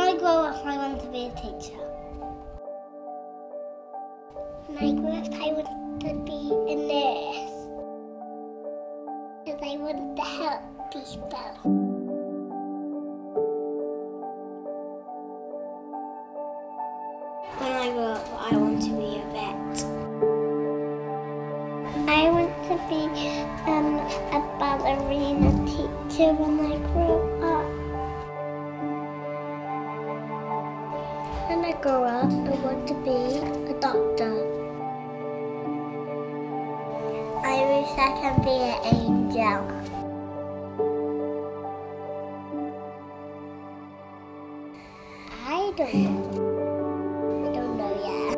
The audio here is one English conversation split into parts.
I grow up, I want to be a teacher. When I grow up, I want to be a nurse. Because I want to help people. When I grow up, I want to be a vet. I want to be a ballerina teacher when I grow up. When I grow up, I want to be a doctor. I wish I can be an angel. I don't know. I don't know yet.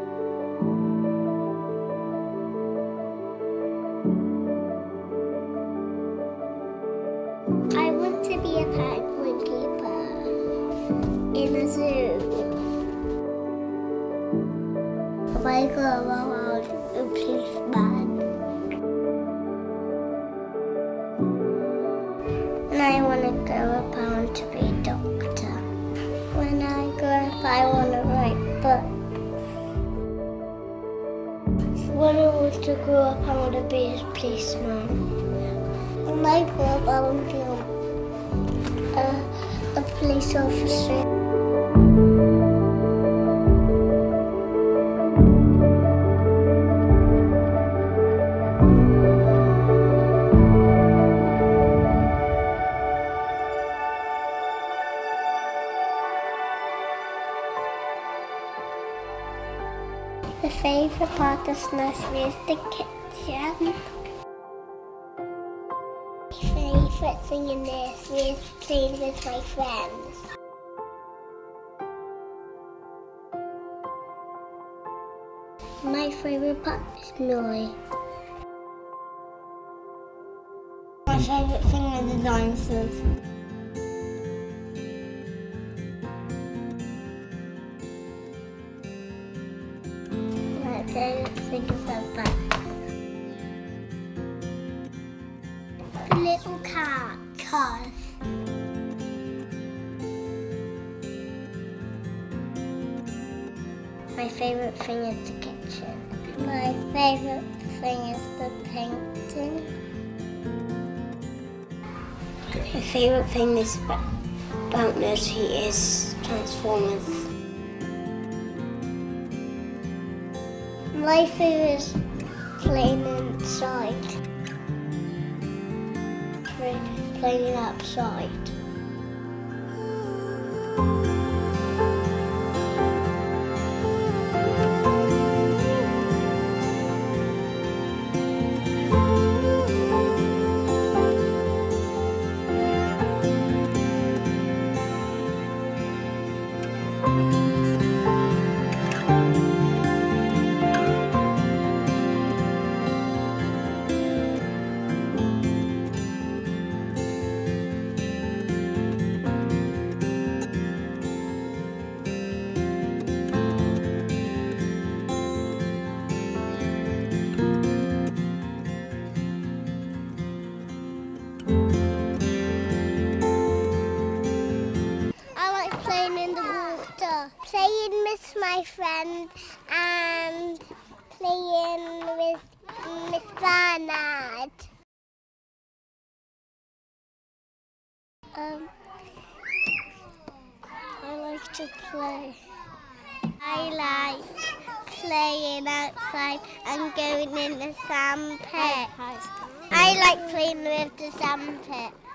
I want to be a penguin keeper in a zoo. When I grow up, I want to be a policeman. When I want to grow up, I want to be a doctor. When I grow up, I want to write books. When I want to grow up, I want to be a policeman. When I grow up, I want to be a police officer. The favourite part of nursery is the kitchen. My favourite thing in nursery is playing with my friends. My favourite part is Nursery. My favourite thing are the dinosaurs. My favourite thing is the bats. The little cars. My favourite thing is the kitchen. My favourite thing is the painting. My favourite thing is about nursery is Transformers. My favourite is playing inside. Playing outside. Playing with my friend and playing with Miss Barnard. I like to play. I like playing outside and going in the sand pit. I like playing with the sand pit.